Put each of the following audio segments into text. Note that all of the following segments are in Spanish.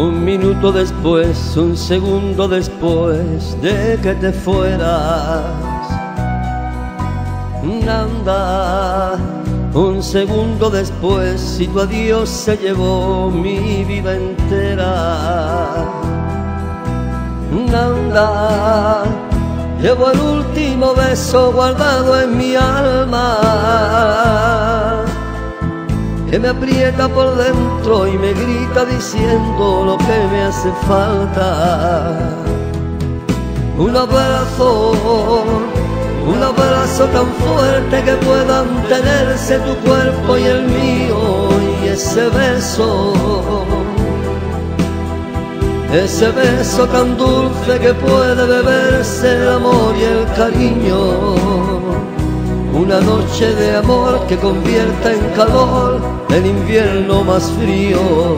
Un minuto después, un segundo después de que te fueras. Anda, un segundo después, si tu adiós se llevó mi vida entera. Anda, llevo el último beso guardado en mi alma, que me aprieta por dentro y me grita diciendo lo que me hace falta. Un abrazo tan fuerte que puedan tenerse tu cuerpo y el mío, y ese beso tan dulce que puede beberse el amor y el cariño. Una noche de amor que convierta en calor el invierno más frío.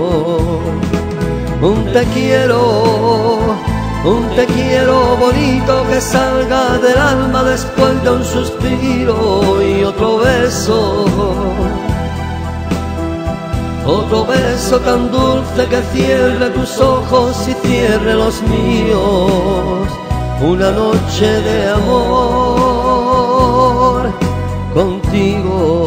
Un te quiero bonito que salga del alma después de un suspiro, y otro beso tan dulce que cierre tus ojos y cierre los míos. Una noche de amor contigo.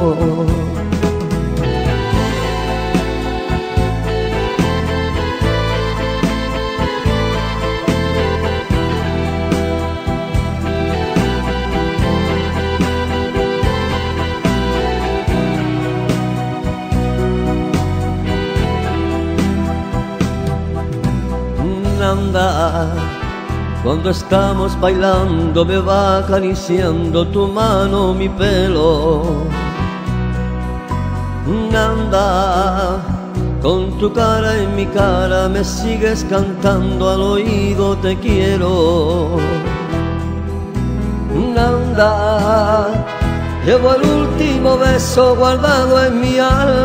Anda, cuando estamos bailando me va acariciando tu mano mi pelo. Anda, con tu cara en mi cara me sigues cantando al oído te quiero. Anda, llevo el último beso guardado en mi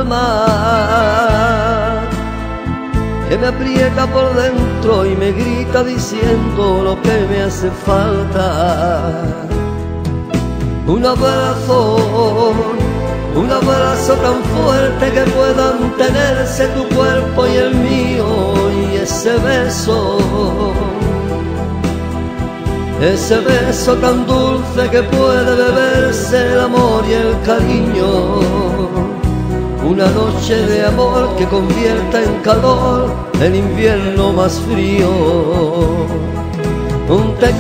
alma, que me aprieta por dentro y me grita diciendo lo que me hace falta. Un abrazo tan fuerte que puedan tenerse tu cuerpo y el mío, y ese beso tan dulce que puede beberse el amor y el cariño. Una noche de amor que convierta en calor el invierno más frío. Un te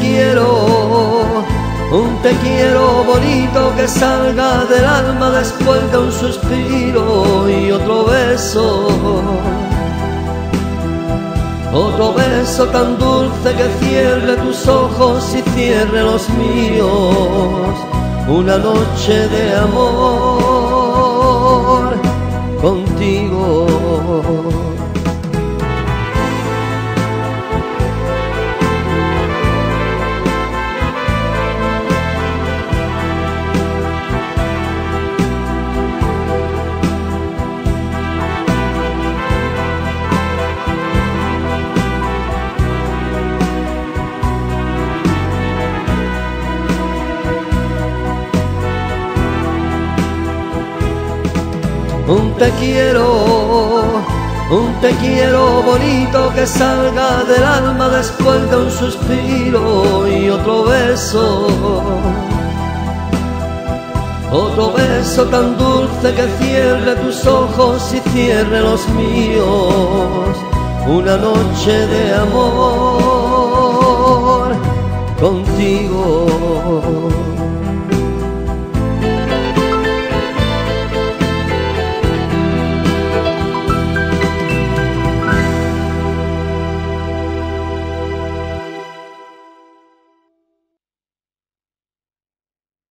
quiero bonito que salga del alma después de un suspiro, y otro beso tan dulce que cierre tus ojos y cierre los míos. Una noche de amor contigo. Un te quiero bonito que salga del alma después de un suspiro, y otro beso tan dulce que cierre tus ojos y cierre los míos. Una noche de amor contigo.